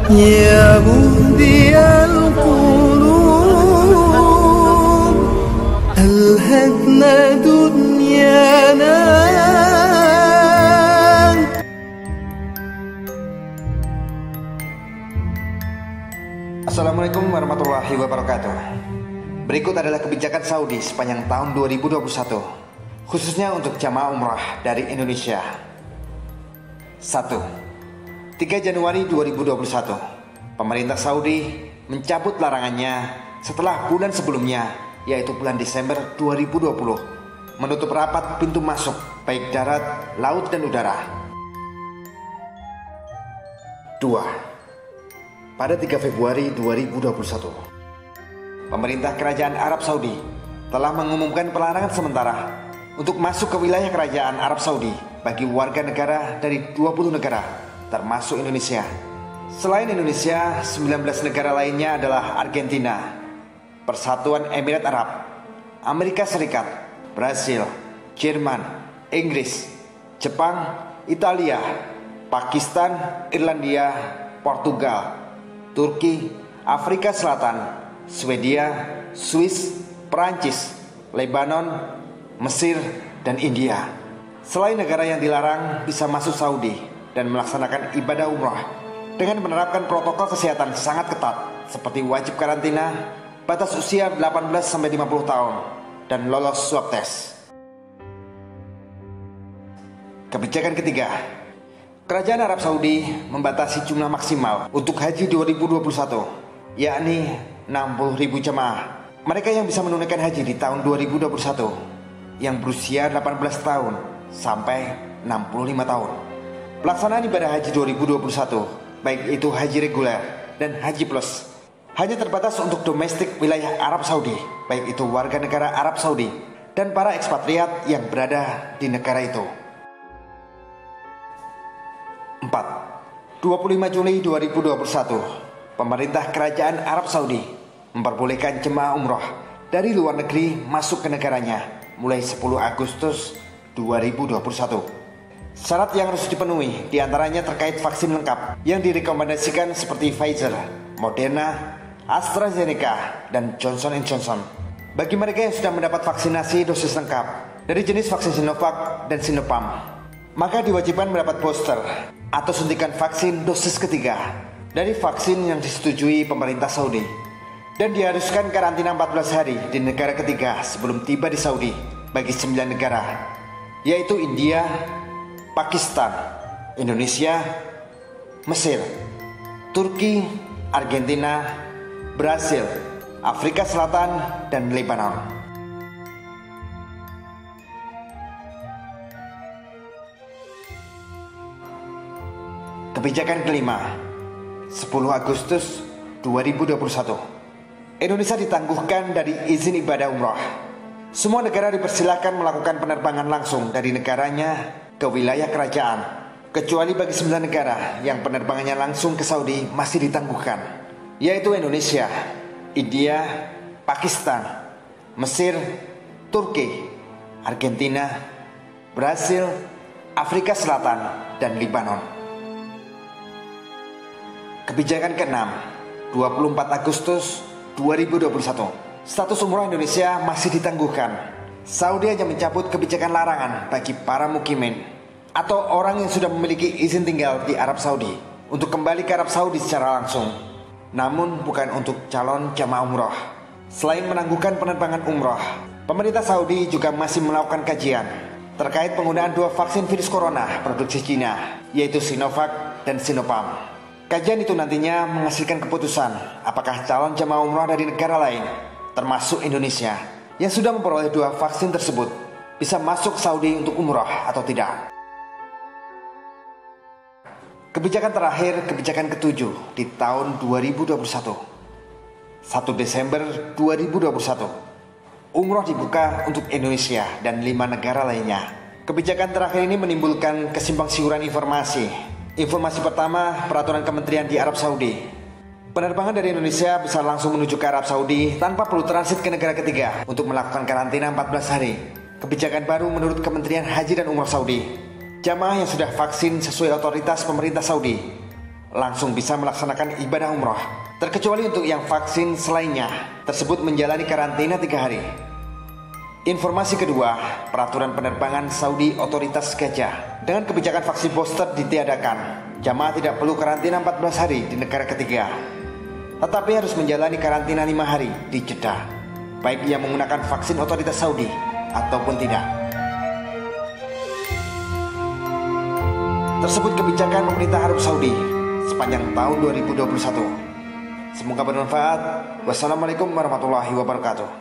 يا مهدي القلوب ألهتنا دنيانا. Assalamualaikum warahmatullahi wabarakatuh. Berikut adalah kebijakan Saudi sepanjang tahun 2021, khususnya untuk jamaah umrah dari Indonesia. 1. 3 Januari 2021, pemerintah Saudi mencabut larangannya setelah bulan sebelumnya, yaitu bulan Desember 2020, menutup rapat pintu masuk baik darat, laut, dan udara. 2. Pada 3 Februari 2021, pemerintah Kerajaan Arab Saudi telah mengumumkan pelarangan sementara untuk masuk ke wilayah Kerajaan Arab Saudi bagi warga negara dari 20 negara, termasuk Indonesia. Selain Indonesia, 19 negara lainnya adalah Argentina, Persatuan Emirat Arab, Amerika Serikat, Brasil, Jerman, Inggris, Jepang, Italia, Pakistan, Irlandia, Portugal, Turki, Afrika Selatan, Swedia, Swiss, Perancis, Lebanon, Mesir, dan India. Selain negara yang dilarang bisa masuk Saudi dan melaksanakan ibadah umrah dengan menerapkan protokol kesehatan sangat ketat seperti wajib karantina, batas usia 18-50 tahun, dan lolos swab test. Kebijakan ketiga, Kerajaan Arab Saudi membatasi jumlah maksimal untuk haji 2021, yakni 60.000 jemaah. Mereka yang bisa menunaikan haji di tahun 2021 yang berusia 18 tahun sampai 65 tahun. Pelaksanaan ibadah haji 2021, baik itu haji reguler dan haji plus, hanya terbatas untuk domestik wilayah Arab Saudi, baik itu warga negara Arab Saudi dan para ekspatriat yang berada di negara itu. 4. 25 Juli 2021, pemerintah Kerajaan Arab Saudi memperbolehkan jemaah umroh dari luar negeri masuk ke negaranya mulai 10 Agustus 2021. Syarat yang harus dipenuhi diantaranya terkait vaksin lengkap yang direkomendasikan seperti Pfizer, Moderna, AstraZeneca, dan Johnson & Johnson. Bagi mereka yang sudah mendapat vaksinasi dosis lengkap dari jenis vaksin Sinovac dan Sinopharm, maka diwajibkan mendapat booster atau suntikan vaksin dosis ketiga dari vaksin yang disetujui pemerintah Saudi, dan diharuskan karantina 14 hari di negara ketiga sebelum tiba di Saudi bagi 9 negara, yaitu India, Pakistan, Indonesia, Mesir, Turki, Argentina, Brasil, Afrika Selatan, dan Lebanon. Kebijakan kelima, 10 Agustus 2021, Indonesia ditangguhkan dari izin ibadah umrah. Semua negara dipersilakan melakukan penerbangan langsung dari negaranya ke wilayah kerajaan, kecuali bagi 9 negara yang penerbangannya langsung ke Saudi masih ditangguhkan, yaitu Indonesia, India, Pakistan, Mesir, Turki, Argentina, Brasil, Afrika Selatan, dan Lebanon. Kebijakan ke-6, 24 Agustus 2021, status umroh Indonesia masih ditangguhkan. Saudi hanya mencabut kebijakan larangan bagi para mukimin atau orang yang sudah memiliki izin tinggal di Arab Saudi untuk kembali ke Arab Saudi secara langsung, namun bukan untuk calon jamaah umroh. Selain menangguhkan penerbangan umroh, pemerintah Saudi juga masih melakukan kajian terkait penggunaan 2 vaksin virus corona produksi Cina, yaitu Sinovac dan Sinopharm. Kajian itu nantinya menghasilkan keputusan apakah calon jemaah umrah dari negara lain, termasuk Indonesia, yang sudah memperoleh 2 vaksin tersebut bisa masuk Saudi untuk umrah atau tidak. Kebijakan terakhir, kebijakan ke-7 di tahun 2021, 1 Desember 2021, umrah dibuka untuk Indonesia dan 5 negara lainnya. Kebijakan terakhir ini menimbulkan kesimpangsiuran informasi. Informasi pertama, peraturan kementerian di Arab Saudi. Penerbangan dari Indonesia bisa langsung menuju ke Arab Saudi tanpa perlu transit ke negara ketiga untuk melakukan karantina 14 hari. Kebijakan baru menurut Kementerian Haji dan Umrah Saudi. Jamaah yang sudah vaksin sesuai otoritas pemerintah Saudi langsung bisa melaksanakan ibadah umroh, terkecuali untuk yang vaksin selainnya tersebut menjalani karantina 3 hari. Informasi kedua, peraturan penerbangan Saudi Otoritas Gajah. Dengan kebijakan vaksin booster ditiadakan, jamaah tidak perlu karantina 14 hari di negara ketiga, tetapi harus menjalani karantina 5 hari di Jeddah, baik ia menggunakan vaksin otoritas Saudi ataupun tidak. Tersebut kebijakan pemerintah Arab Saudi sepanjang tahun 2021. Semoga bermanfaat. Wassalamualaikum warahmatullahi wabarakatuh.